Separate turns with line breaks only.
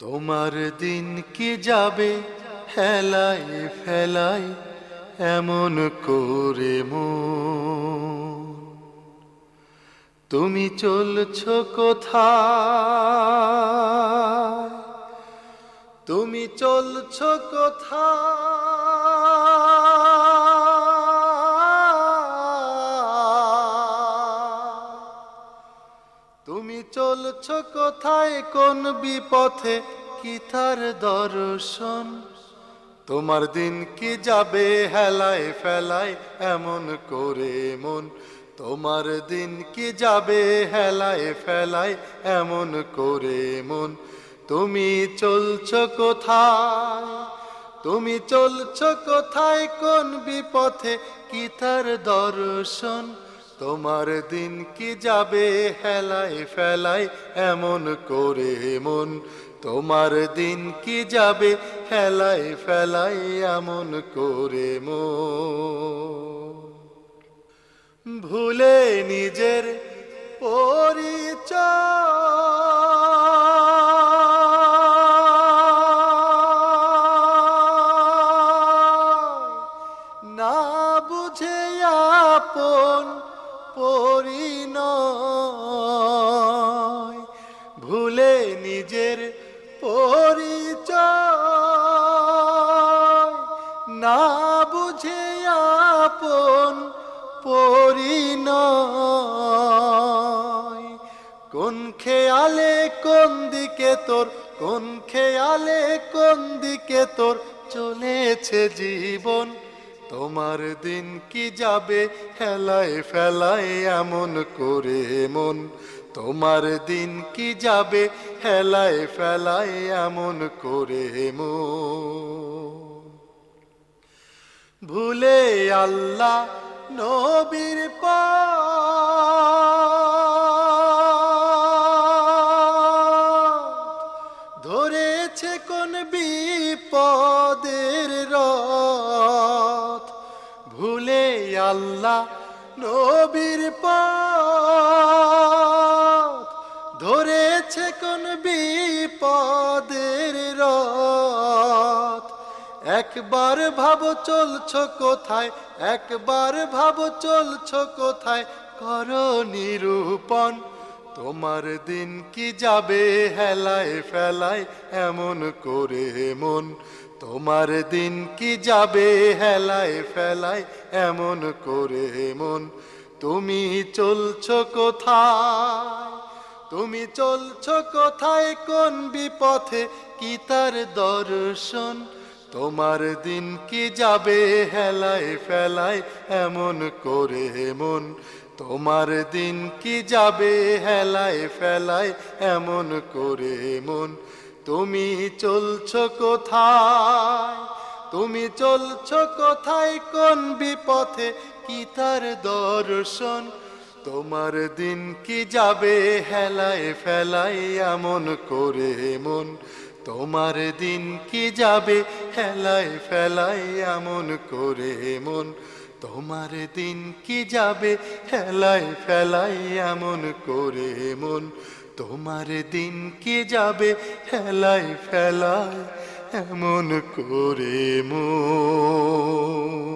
তোমার দিন কি যাবে হেলাই ফেলাই এমন করে মন। তুমি চলছো কোথায়, তুমি চলছো কোথায়, তুমি চলছো কোথায় কোন বিপথে কি তার দর্শন। তোমার দিন কি যাবে হেলায় ফেলায় এমন করে মন। তোমার দিন কি যাবে হেলায় ফেলায় এমন করে মন। তুমি চলছো কোথায়, তুমি চলছো কোথায় কোন বিপথে কি তার দর্শন। তোমার দিন কি যাবে হেলায় ফেলায় এমন করে মন। তোমার দিন কি যাবে হেলায় ফেলায় এমন করে মন। ভুলে নিজের পরিচয়, না বুঝে আপন পরিণয়। ভুলে নিজের পরিচয়, না বুঝে আপন পরিণয়। কোন খেয়ালে কোন দিকে তোর, কোন খেয়ালে কোন দিকে তোর চলেছে জীবন। তোমার দিন কি যাবে হেলায় ফেলায় এমন করে মন। তোমার দিন কি যাবে হেলায় ফেলায় এমন করে মন। ভুলে আল্লাহ নবীর পথ, ধরেছে কোন বিপদের রথ। ভুলে আল্লাহ নবীর পথ, ধরেছে কোন বিপদের রথ। একবার ভাবো চলছো কোথায়, একবার ভাবো চলছো কোথায়, করো নিরূপণ। তোমার দিন কি যাবে হেলায় ফেলায় এমন করে মন। তোমার দিন কি যাবে হেলায় ফেলায় এমন করে মন। তুমি চলছো কোথায়, তুমি চলছো কোথায় কোন বিপথে কি তার দর্শন। তোমার দিন কি যাবে হেলায় ফেলায় এমন করে মন। তোমার দিন কি যাবে হেলায় ফেলায় এমন করে মন। তুমি চলছো কোথায়, তুমি চলছো কোথায় কোন বিপথে কি তার দর্শন। তোমার দিন কি যাবে হেলায় ফেলায় এমন করে মন। তোমার দিন কি যাবে হেলায় ফেলায় এমন করে মন। তোমার দিন কি যাবে হেলায় ফেলায় এমন করে মন। তোমার দিন কি যাবে হেলায় ফেলায় এমন করে মন।